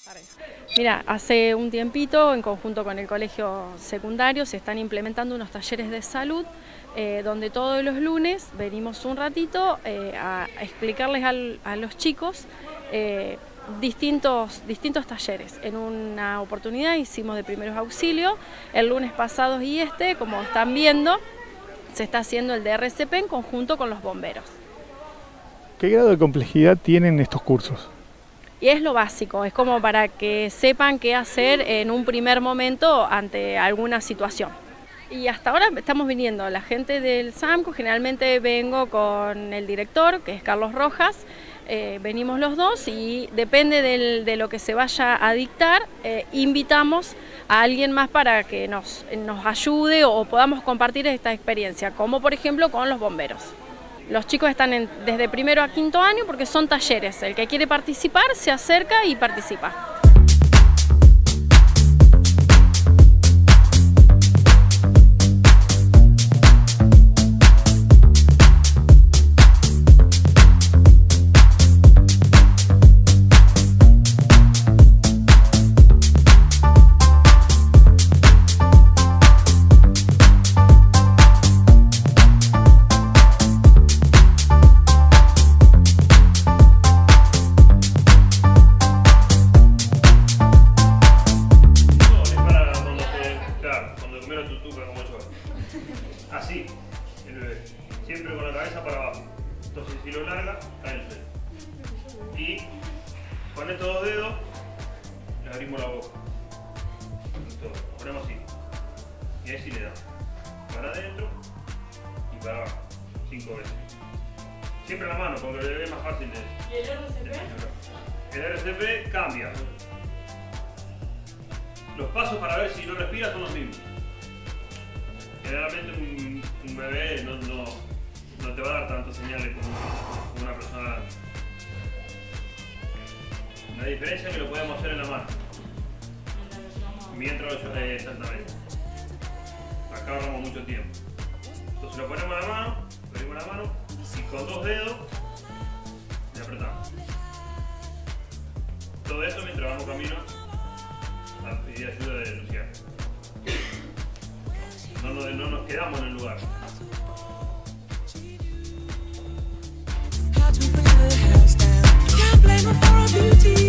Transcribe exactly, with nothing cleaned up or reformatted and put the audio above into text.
Mira, hace un tiempito, en conjunto con el colegio secundario, se están implementando unos talleres de salud, eh, donde todos los lunes venimos un ratito eh, a explicarles al, a los chicos eh, distintos, distintos talleres. En una oportunidad hicimos de primeros auxilios, el lunes pasado y este, como están viendo, se está haciendo el de R C P en conjunto con los bomberos. ¿Qué grado de complejidad tienen estos cursos? Y es lo básico, es como para que sepan qué hacer en un primer momento ante alguna situación. Y hasta ahora estamos viniendo, la gente del SAMCO, generalmente vengo con el director, que es Carlos Rojas, eh, venimos los dos y depende del, de lo que se vaya a dictar, eh, invitamos a alguien más para que nos, nos ayude o podamos compartir esta experiencia, como por ejemplo con los bomberos. Los chicos están en, desde primero a quinto año porque son talleres. El que quiere participar se acerca y participa. Así, el bebé, siempre con la cabeza para abajo. Entonces si lo larga, cae el suelo. Y con estos dos dedos le abrimos la boca. Esto, lo ponemos así. Y ahí sí le damos. Para adentro y para abajo. Cinco veces. Siempre la mano, porque el bebé es más fácil de... ¿Y el R C P? El R C P cambia. Los pasos para ver si no respira son los mismos. Generalmente un, un bebé no, no, no te va a dar tantas señales como, como una persona grande. La diferencia es que lo podemos hacer en la mano. Mientras lo ayudamos, exactamente. Acá ahorramos mucho tiempo. Entonces lo ponemos en la mano, ponemos la mano y con dos dedos le apretamos. Todo esto mientras vamos camino a pedir ayuda de Luciano. No, no, no nos quedamos en el lugar. Can't blame her for her beauty.